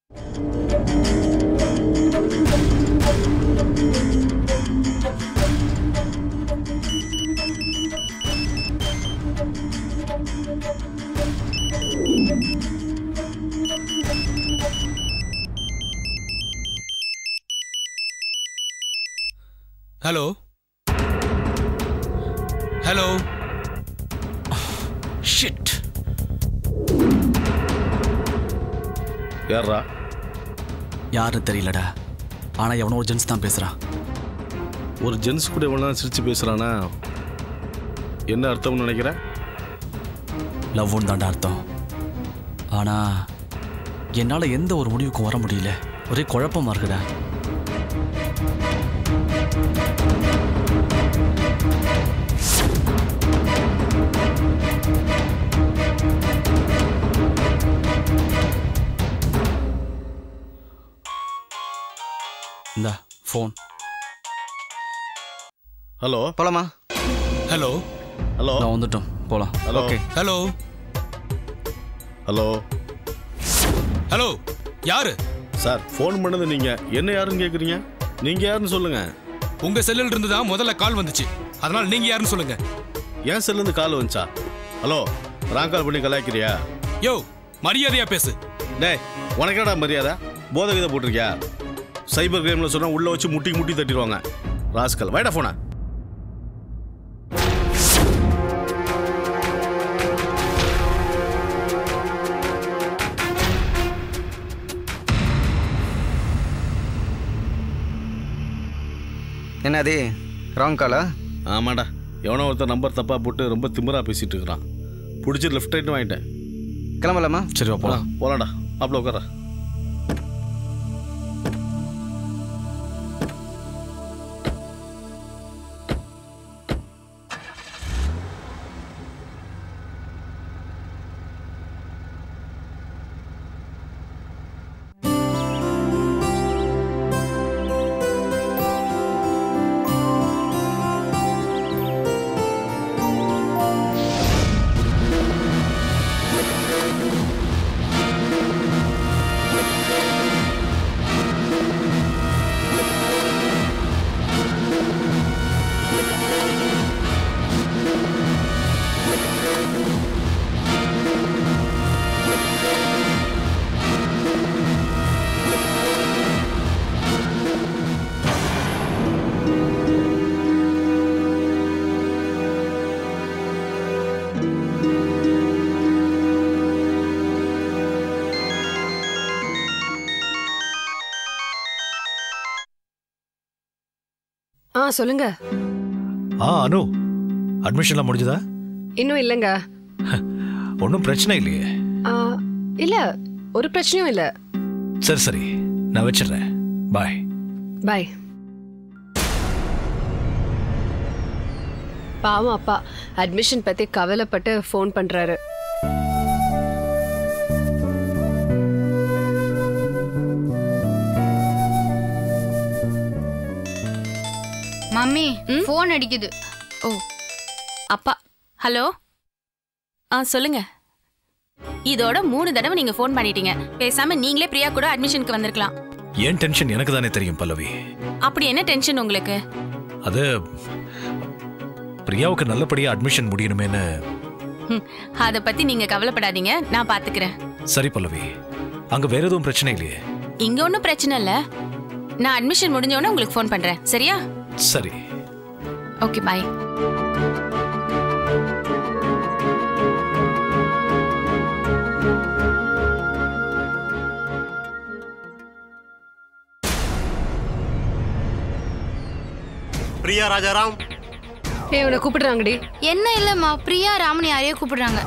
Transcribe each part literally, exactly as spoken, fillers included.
Hello hello shit. யாரா? யாருன்னு தெரியலடா. ஆனா எவனோ ஒரு ஜென்ஸ் தான் பேசுறான். ஒரு ஜென்ஸ் கூட எவ்வளோ சிரிச்சு பேசுறானா? என்ன அர்த்தம்னு நினைக்கிற? லவ்னு தாண்டா அர்த்தம். ஆனா என்னால எந்த ஒரு முடிவுக்கும் வர முடியல. ஒரே குழப்பமா இருக்குடா. இந்த ஃபோன். ஹலோ போலாமா? ஹலோ ஹலோ நான் வந்துட்டோம், போலாம். Hello okay. Hello hello hello யாரு? சார் ஃபோன் பண்ணது நீங்க. என்ன யாருன்னு கேட்குறீங்க? நீங்க யாருன்னு சொல்லுங்க. உங்க செல்லில் இருந்து தான் முதல்ல கால் வந்துச்சு, அதனால நீங்க யாருன்னு சொல்லுங்க. ஏன் செல்லுந்து கால் வந்துச்சா? ஹலோ ராங் கால் பண்ணி கலாய்க்கிறியா? யோ மரியாதையா பேசு. டேய் உனக்கு என்னடா மரியாதை? போதை கதை போட்டிருக்கியா? சைபர் கிரைமில் சொன்னால் உள்ளே வச்சு முட்டி முட்டி தட்டிடுவாங்க. ராஸ்கல் வைடா ஃபோனை. என்னது ராங் காலா? ஆமாடா, எவனோ ஒருத்தர் நம்பர் தப்பாக போட்டு ரொம்ப திமிராக பேசிகிட்டு இருக்கிறான். பிடிச்சி லெஃப்ட் ரைட்டும் வாங்கிட்டேன். கிளம்பலாமா? சரி வா போலாம். போலாம்டா. அப்படி உட்கார. ஆ சொல்லுங்க. ஆ அனு, அட்மிஷன்லாம் முடிஞ்சதா? இன்னும் இல்லைங்க. ஒன்றும் பிரச்சனை இல்லையே? இல்ல, ஒரு பிரச்சனையும் இல்ல. சரி சரி, நான் வச்சிடுறேன். பாய் பாய். பாவம் அப்பா அட்மிஷன் பத்தி கவலைப்பட்டு ஃபோன் பண்றாரு. மம்மி ஃபோன் அடிக்குது. ஓ அப்பா. ஹலோ. ஆ சொல்லுங்க. இதோட மூணு தடவை நீங்க ஃபோன் பண்ணிட்டீங்க. பேசாம நீங்களே பிரியா கூட அட்மிஷனுக்கு வந்திருக்கலாம். ஏன் டென்ஷன் எனக்கு தானே தெரியும் பல்லவி. அப்படி என்ன டென்ஷன் உங்களுக்கு? அது பிரியாவுக்கு நல்லபடியா அட்மிஷன் முடியணுமேனு. அத பத்தி நீங்க கவலைப்படாதீங்க, நான் பாத்துக்கிறேன். சரி பல்லவி, அங்க வேற எதுவும் பிரச்சனை இல்லையே? இங்க ஒன்றும் பிரச்சனை இல்ல. நான் அட்மிஷன் முடிஞ்ச உடனே உங்களுக்கு ஃபோன் பண்றேன், சரியா? சரி. Okay bye. பிரியா ராஜாராம். ஏய் உன்னை கூப்பிடுறாங்கடி. என்ன இல்லம்மா, பிரியா ராமன் யாரையோ கூப்பிடுறாங்க.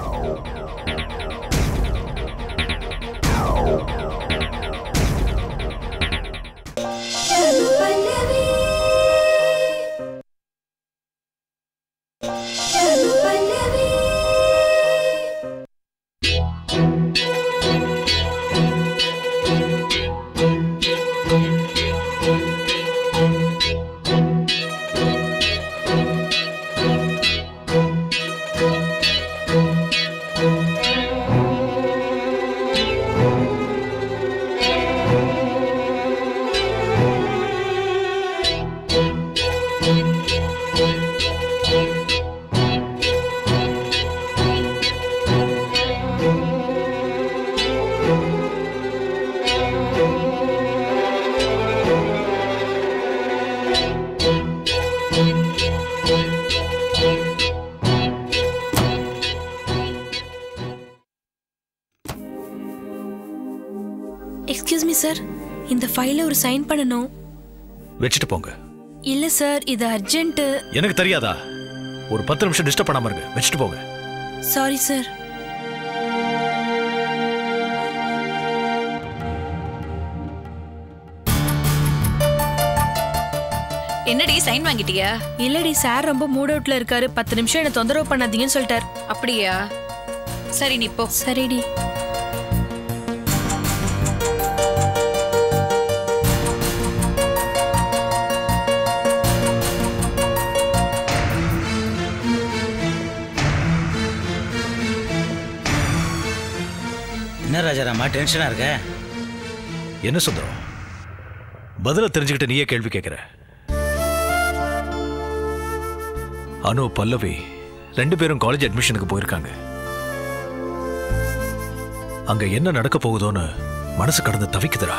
எக்ஸ்கியூஸ் மீ சார், இந்த ஃபைல ஒரு சைன் பண்ணணும். வச்சுட்டு போங்க. இல்ல சார், இது அர்ஜென்ட். எனக்கு தெரியாதா? ஒரு பத்து நிமிஷம் டிஸ்டர்ப் பண்ணாம இருங்க. வச்சுட்டு போங்க. Sorry sir. என்னடி சைன் வாங்கிட்டியா? இல்லடி சார், ரொம்ப மூட் அவுட்ல இருக்காரு. பத்து நிமிஷம் என்ன தொந்தரவு பண்ணாதீங்கன்னு சொல்லிட்டார். அப்படியா? சரி நீ போ. சரிடி. என்ன ராஜாராமா டென்ஷனா இருக்க? என்ன சுந்தரம், பதில தெரிஞ்சுக்கிட்டு நீயே கேள்வி கேட்கிற? அனு பல்லவி ரெண்டு பேரும் காலேஜ் அட்மிஷனுக்கு போயிருக்காங்க. அங்க என்ன நடக்க போகுதோன்னு மனசு கடந்து தவிக்குதுடா.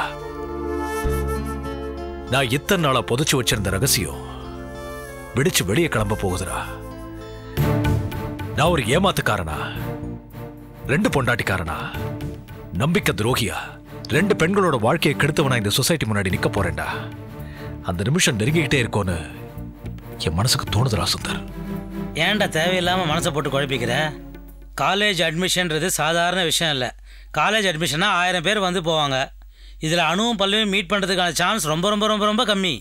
நான் இத்தனை நாளா புதைச்சு வச்சிருந்த ரகசியம் வெடிச்சு வெளியே கிளம்ப போகுதுடா. நான் ஒரு ஏமாத்துக்காரனா, ரெண்டு பொண்டாட்டிக்காரனா, நம்பிக்கை துரோகியா, ரெண்டு பெண்களோட வாழ்க்கையை கெடுத்தவனா இந்த சொசைட்டி முன்னாடி நிக்க போறேன்டா. அந்த நிமிஷம் நெருங்கிக்கிட்டே இருக்கோன்னு என் மனசுக்கு தோணுதுடா சுந்தர். ஏன்டா தேவையில்லாம மனசை போட்டு குழப்பிக்கிற? காலேஜ் அட்மிஷன்றது சாதாரண விஷயம் இல்லை. காலேஜ் அட்மிஷனா ஆயிரம் பேர் வந்து போவாங்க. இதில் அணுவும் பல்லவியும் மீட் பண்ணுறதுக்கான சான்ஸ் ரொம்ப ரொம்ப ரொம்ப ரொம்ப கம்மி.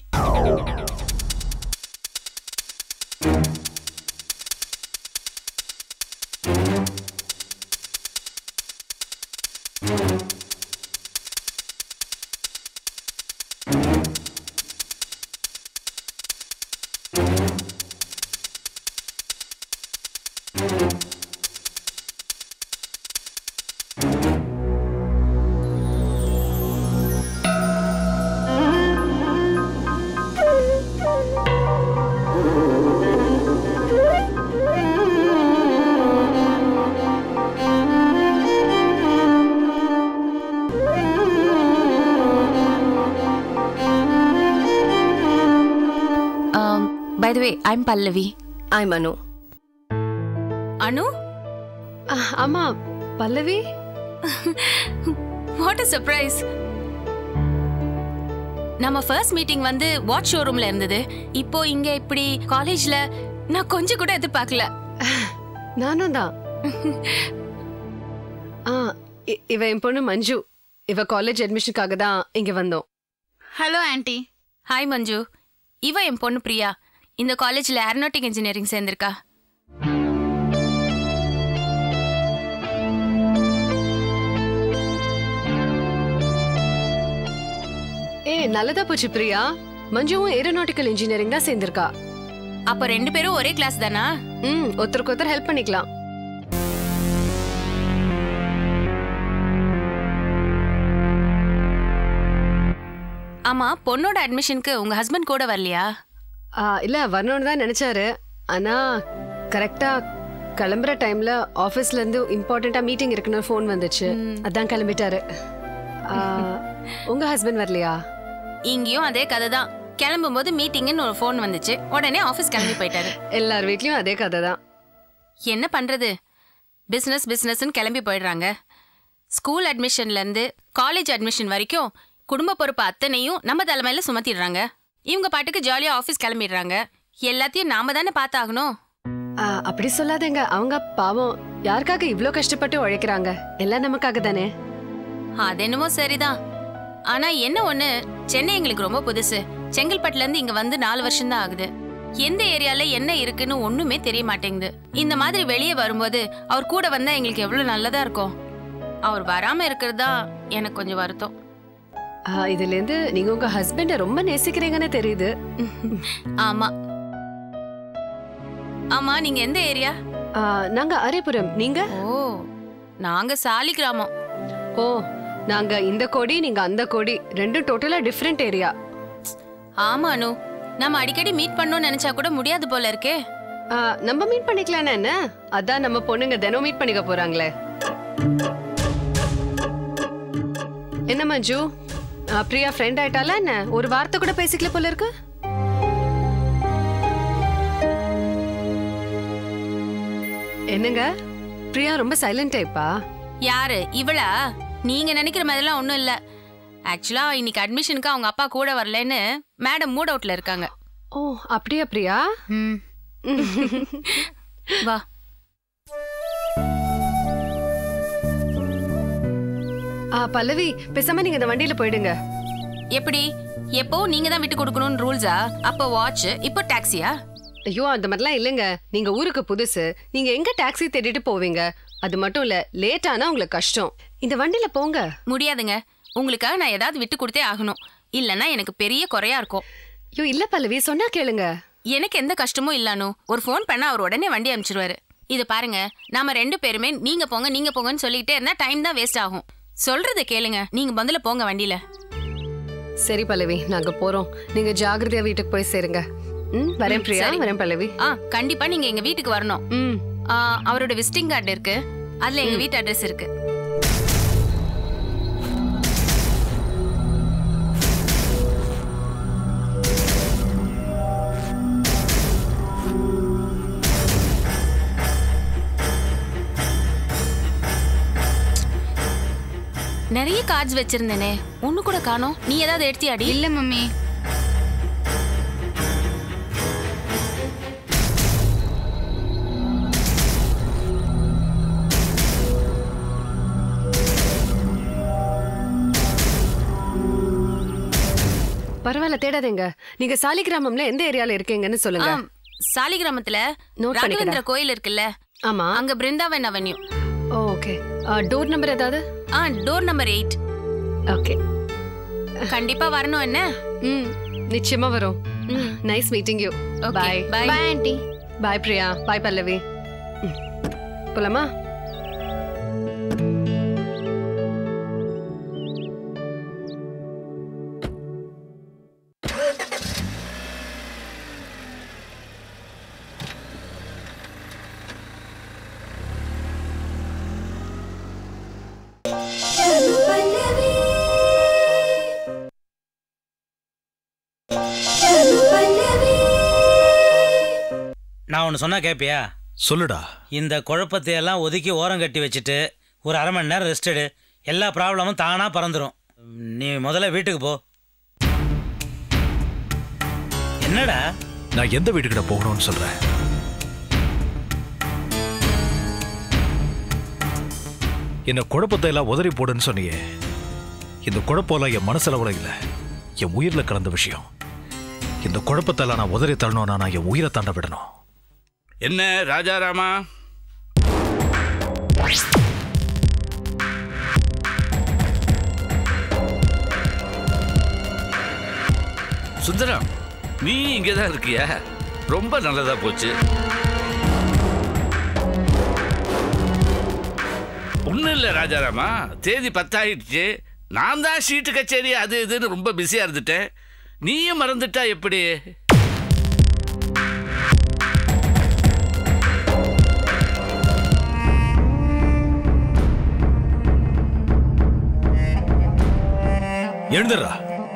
By the way, I'm Pallavi. I'm Anu. Anu? Uh, Amma, Pallavi? What a surprise. நம்ம ஃபர்ஸ்ட் மீட்டிங் வந்து வாட்ச் ஷோரூம்ல இருந்தது. இப்போ இங்க இப்படி காலேஜ்ல நான் கொஞ்சம் கூட எதிர்பார்க்கல. நானும் தான். ஆ, இவ என் பொண்ணு மஞ்சு. இவ காலேஜ் அட்மிஷனுக்காக தான் இங்க வந்தோம். Hello aunty. ஹாய் மஞ்சு. இவ என் பொண்ணு பிரியா. இந்த காலேஜ்ல ஏரோநாட்டிக் இன்ஜினியரிங் சேர்ந்திருக்கா. ஏ நல்லதா போச்சு பிரியா. மஞ்சுவும் ஏரோநாட்டிக்கல் இன்ஜினியரிங் தான் சேர்ந்திருக்கா. அப்ப ரெண்டு பேரும் ஒரே கிளாஸ் தானா? ம், ஒருத்தருக்கு ஒருத்தர் ஹெல்ப் பண்ணிக்கலாம். ஆமா, பொண்ணோட அட்மிஷனுக்கு உங்க ஹஸ்பண்ட் கூட வரலையா? இல்ல, வரணும்னு தான் நினைச்சாரு. ஆனா கரெக்டா கிளம்புற டைம்ல ஆபீஸ்ல இருந்து இம்பார்ட்டண்டா மீட்டிங் இருக்குன்னு ஃபோன் வந்துச்சு. அதான் கிளம்பிட்டாரு. உங்க ஹஸ்பண்ட் வரலையா? இங்கேயும் அதே கதை தான். கிளம்பும் போது மீட்டிங்னு ஒரு ஃபோன் வந்துச்சு, உடனே ஆபீஸ் கிளம்பி போயிட்டாரு. எல்லார் வீட்லயும் அதே கதை தான். என்ன பண்றது, பிசினஸ் பிசினஸ்ன்னு கிளம்பி போயிடுறாங்க. ஸ்கூல் அட்மிஷன்ல இருந்து காலேஜ் அட்மிஷன் வரைக்கும் குடும்ப பொறுப்பு அத்தனையும் நம்ம தலைமையில சுமத்திடுறாங்க. இவங்க பாட்டுக்கு ஜாலியா ஆபீஸ் கிளம்பிடுறாங்க. எல்லாத்தையும் நாம தானே பார்த்தாகணும். அப்படி சொல்லாதேங்க. அவங்க பாவம் யாருக்காக இவ்ளோ கஷ்டப்பட்டு உழைக்கிறாங்க? எல்லாம் நமக்காக தானே. அது என்னமோ சரிதான். ஆனா என்ன ஒண்ணு, சென்னை எங்களுக்கு ரொம்ப புதுசு. செங்கல்பட்டுல இருந்து இங்க வந்து நாலு வருஷம் தான் ஆகுது. எந்த ஏரியால என்ன இருக்குன்னு ஒண்ணுமே தெரிய மாட்டேங்குது. இந்த மாதிரி வெளியே வரும்போது அவர் கூட வந்தா எங்களுக்கு எவ்வளவு நல்லதா இருக்கும். அவர் வராம இருக்கிறதா எனக்கு கொஞ்சம் வருத்தம். இதுல இருந்து நீங்க உங்க ஹஸ்பண்ட ரொம்ப நேசிக்கிறீங்கன்னு தெரியுது. ஆமா. ஆமா, நீங்க எந்த ஏரியா? நாங்க அரிபுரம். நீங்க? ஓ, நாங்க சாலி கிராமம். ஓ, நாங்க இந்த கோடி, நீங்க அந்த கோடி. ரெண்டும் டோட்டலா டிஃபரெண்ட் ஏரியா. ஆமா அனு, நம்ம அடிக்கடி மீட் பண்ணோம்னு நினைச்சா கூட முடியாது போல இருக்கே. நம்ம மீட் பண்ணிக்கலாம் என்ன? அதான் நம்ம பொண்ணுங்க தினம் மீட் பண்ணிக்க போறாங்களே. என்ன மஞ்சு, பிரியா ஃப்ரெண்ட் ஆயிட்டால என்ன? ஒரு வார்த்தை கூட பேசிக்கல போல இருக்கு. என்னங்க, பிரியா ரொம்ப சைலண்ட் டைப்பா? யாரு இவளா? நீங்க நினைக்கிற மாதிரிலாம் ஒண்ணும் இல்ல. ஆக்சுவலா இன்னைக்கு அட்மிஷனுக்கு அவங்க அப்பா கூட வரலன்னு மேடம் மூட் அவுட்ல இருக்காங்க. ஓ அப்படியா பிரியா? ம் வா. ஆ பல்லவி, பேசாம நீங்க இந்த வண்டியில போயிடுங்க. எப்படி? எப்போ நீங்க தான் விட்டு கொடுக்கணும்னு ரூல்ஸா? அப்ப வாட்ச், இப்போ டாக்ஸியா? ஐயோ அந்த மாதிரிலாம் இல்லைங்க. நீங்க ஊருக்கு புதுசு, நீங்க எங்க டாக்ஸி தேடிட்டு போவீங்க? அது மட்டும் இல்ல, லேட் ஆனா உங்களுக்கு கஷ்டம். இந்த வண்டியில போங்க. முடியாதுங்க. உங்களுக்காக நான் ஏதாவது விட்டு கொடுத்தே ஆகணும். இல்லைன்னா எனக்கு பெரிய குறையா இருக்கும். ஐயோ இல்ல பல்லவி, சொன்னா கேளுங்க. எனக்கு எந்த கஷ்டமும் இல்லானோ ஒரு ஃபோன் பண்ணா அவர் உடனே வண்டி அனுப்பிச்சிருவாரு. இது பாருங்க, நாம ரெண்டு பேருமே நீங்க போங்க நீங்க போங்கன்னு சொல்லிக்கிட்டே இருந்தா டைம் தான் வேஸ்ட் ஆகும். சொல்றதை கேளுங்க. நீங்க முதல்ல போங்க வண்டியில. சரி பல்லவி, நாங்க போறோம். நீங்க ஜாகிரதையா வீட்டுக்கு போய் சேருங்க. ம் வரேன் பிரியா, வரேன் பல்லவி. ஆ கண்டிப்பா நீங்க எங்க வீட்டுக்கு வரணும். ம் அவரோட விசிட்டிங் கார்டு இருக்கு, அதுல எங்க வீட்டு அட்ரஸ் இருக்கு. நிறைய கார்ட்ஸ் வச்சிருந்தேனே, ஒண்ணு கூட காணோம். நீ ஏதாவது எடுத்தியாடி? இல்ல மம்மி. பரவாயில்ல, தேடாதீங்க. நீங்க சாலிகிராமம்ல எந்த ஏரியால இருக்கீங்கன்னு சொல்லுங்க. சாலிகிராமத்துல ராகவேந்திர கோயில் இருக்குல்ல, ஆமா, அங்க Brindavan avenue. Okay. Door number ஏதாவது? ஆ டோர் நம்பர் எயிட். ஓகே, கண்டிப்பா வரணும். என்ன? ம் நிச்சயமா வரும். Nice meeting you. Bye bye bye aunty. Bye Priya. Bye Pallavi. போலாமா? நான் ஒன்று சொன்னா கேட்பியா? சொல்லுடா. இந்த குழப்பத்தை எல்லாம் ஒதுக்கி ஓரம் கட்டி வச்சுட்டு ஒரு அரை மணி நேரம் ரெஸ்ட் எடு. எல்லா ப்ராப்ளமும் தானா பறந்துடும். நீ முதல்ல வீட்டுக்கு போ. என்னடா? நான் எந்த வீட்டுக்கிட்ட போகணும்னு சொல்றேன்? என்ன குழப்பத்தை எல்லாம் உதறி போடுன்னு சொன்னியே. இந்த குழப்பம்லாம் என் மனசளவுல இல்லை, என் உயிரில் கலந்த விஷயம். இந்த குழப்பத்தெல்லாம் நான் உதறி தள்ளணும்னா நான் என் உயிரை தாண்ட விடணும். என்ன ராஜாராமா? சுந்தரம், நீ இங்கதான் இருக்கியா? ரொம்ப நல்லதா போச்சு. ஒன்றும் இல்லை ராஜாராமா, தேதி பத்தாயிடுச்சு. நான் தான் ஷீட்டு கச்சேரி அது இதுன்னு ரொம்ப பிஸியாக இருந்துட்டேன். நீயும் மறந்துட்டா எப்படி? எழுந்துடுறா.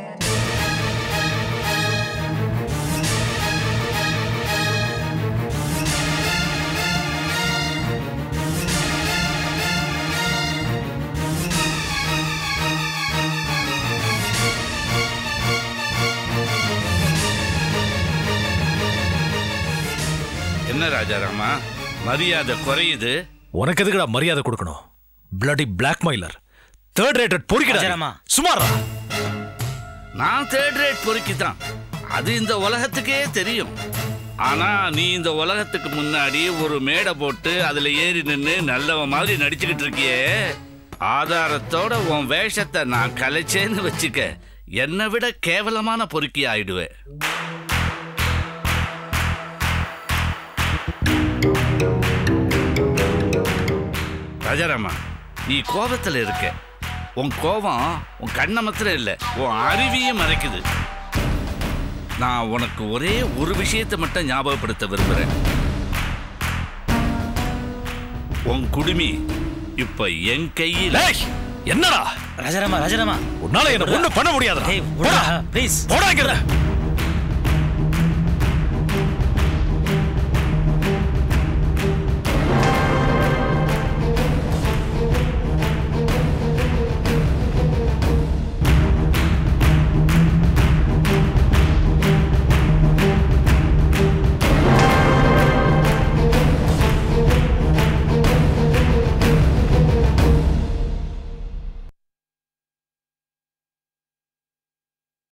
என்ன ராஜாராமா, மரியாதை குறையுது. உனக்கு எதுக்குடா மரியாதை கொடுக்கணும்? பிளடி பிளாக்மெயிலர், தேர்ட் ரேட்டட் பொறுக்கிடா. சுமாரா. நான் தேர்ட் ரேட் பொறுக்கி தான், அது இந்த உலகத்துக்கே தெரியும். ஆனா நீ இந்த உலகத்துக்கு முன்னாடி ஒரு மேடை போட்டு அதுல ஏறி நின்று நல்லவ மாதிரி நடிச்சுக்கிட்டு இருக்கியே. ஆதாரத்தோட உன் வேஷத்தை நான் கலைச்சேன்னு வச்சுக்க, என்னை விட கேவலமான பொறுக்கி ஆயிடுவேன். ராஜாராமா, நீ கோபத்தில் இருக்க. உன் கோபம் உன் கண்ணை மாத்திரம் இல்லை, உன் அறிவியும் மறைக்குது. நான் உனக்கு ஒரே ஒரு விஷயத்தை மட்டும் ஞாபகப்படுத்த விரும்புகிறேன். உன் குடுமி இப்ப என் கையில். என்னடா ராஜாராமா? ராஜாராமா, உன்னால என்ன ஒண்ணும் பண்ண முடியாதுடா. ப்ளீஸ் போடாங்க.